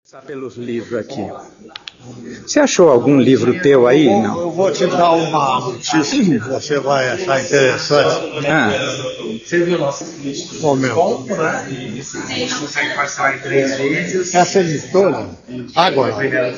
Pelos livros aqui. Você achou algum livro teu aí? Não? Eu vou te dar uma notícia que você vai achar interessante. Bom, meu. Essa editora, agora,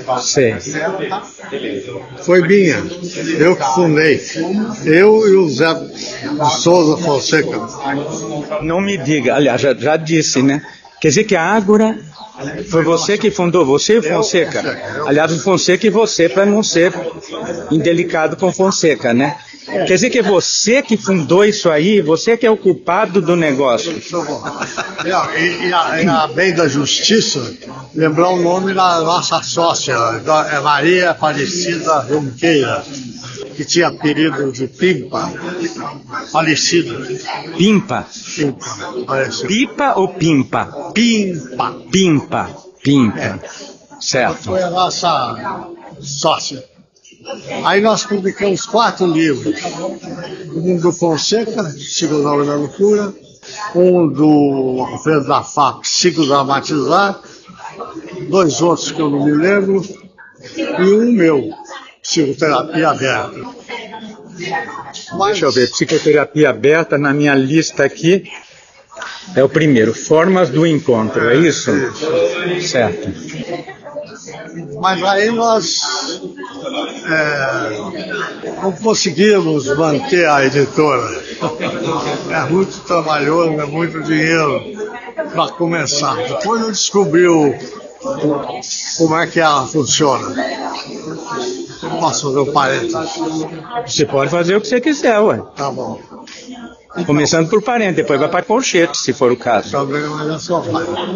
foi minha. Eu que fundei. Eu e o Zé de Souza Fonseca. Não me diga. Aliás, já disse, né? Quer dizer que a Ágora foi você que fundou, você e o Fonseca. Aliás, o Fonseca e você, para não ser indelicado com Fonseca, né? Quer dizer que é você que fundou isso aí, você que é o culpado do negócio. E a bem da justiça, lembrar o nome da nossa sócia, Maria Aparecida Junqueira, que tinha apelido de Pimpa, falecida. Pimpa? Pimpa, falecida. Pipa ou Pimpa? Pimpa. Pimpa. Pimpa. Certo. Foi a nossa sócia. Aí nós publicamos 4 livros. Um do Fonseca, Psicodrama da Loucura, um do Alfredo da FAP, Psicodramatizar, 2 outros que eu não me lembro, e um meu, Psicoterapia Aberta. Deixa eu ver, Psicoterapia Aberta na minha lista aqui é o primeiro, Formas do Encontro, é isso? Certo. Mas aí nós não conseguimos manter a editora. É muito trabalhoso, é muito dinheiro para começar. Depois eu descobri como é que ela funciona. Eu posso fazer um parênteses? Você pode fazer o que você quiser, ué. Tá bom. Começando por parênteses, depois vai para colchete, se for o caso. Também, mas é só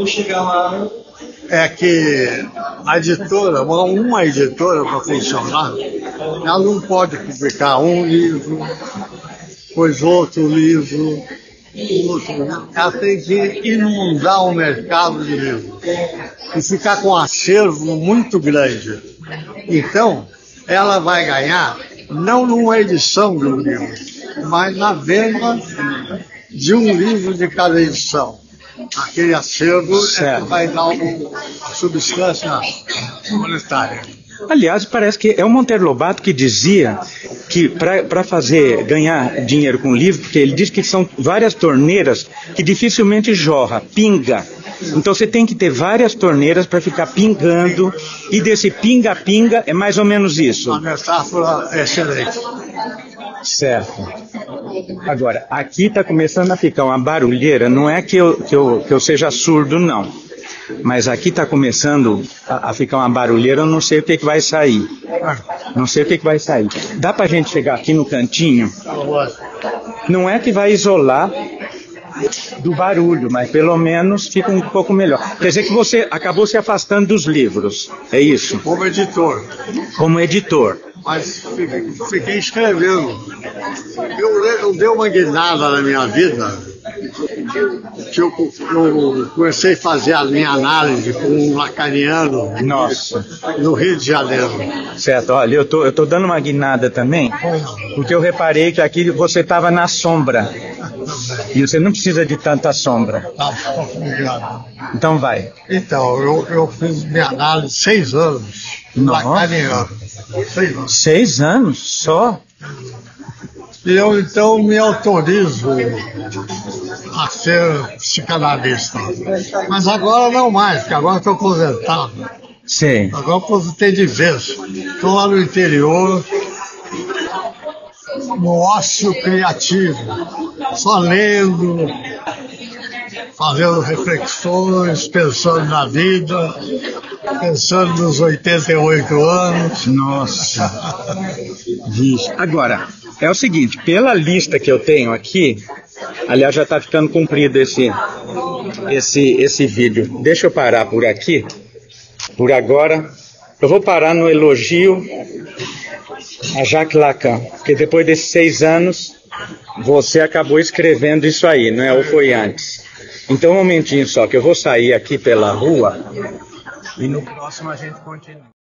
é que a editora, uma editora para funcionar, ela não pode publicar um livro, depois outro livro, outro. Ela tem que inundar o mercado de livros e ficar com um acervo muito grande. Então, ela vai ganhar não numa edição do livro, mas na venda de um livro de cada edição. Aquele acervo vai dar uma substância monetária. Aliás, parece que é o Monteiro Lobato que dizia que para ganhar dinheiro com livro, porque ele diz que são várias torneiras que dificilmente jorra, pinga. Então você tem que ter várias torneiras para ficar pingando, e desse pinga-pinga é mais ou menos isso. Uma metáfora excelente. Certo. Agora, aqui está começando a ficar uma barulheira, não é que eu seja surdo, não. Mas aqui está começando a ficar uma barulheira, eu não sei o que vai sair. Não sei o que vai sair. Dá para a gente chegar aqui no cantinho? Não é que vai isolar do barulho, mas pelo menos fica um pouco melhor. Quer dizer que você acabou se afastando dos livros, é isso? Como editor. Como editor. Mas fiquei escrevendo. Eu dei uma guinada na minha vida, que eu comecei a fazer a minha análise com um lacaniano. Nossa. No Rio de Janeiro. Certo, olha, eu tô dando uma guinada também, porque eu reparei que aqui você estava na sombra. E você não precisa de tanta sombra. Obrigado. Então vai. Então, eu fiz minha análise 6 anos. Lacaniano. 6 anos. 6 anos só? E eu então me autorizo a ser psicanalista. Mas agora não mais, porque agora estou aposentado. Sim. Agora aposentei de vez. Estou lá no interior, no ócio criativo, só lendo, fazendo reflexões, pensando na vida, pensando nos 88 anos. Nossa. Vixe. Agora, é o seguinte, pela lista que eu tenho aqui, aliás, já está ficando comprido esse vídeo. Deixa eu parar por aqui. Por agora, eu vou parar no elogio a Jacques Lacan, porque depois desses 6 anos, você acabou escrevendo isso aí, não é? Ou foi antes? Então, um momentinho só, que eu vou sair aqui pela rua e no próximo a gente continua.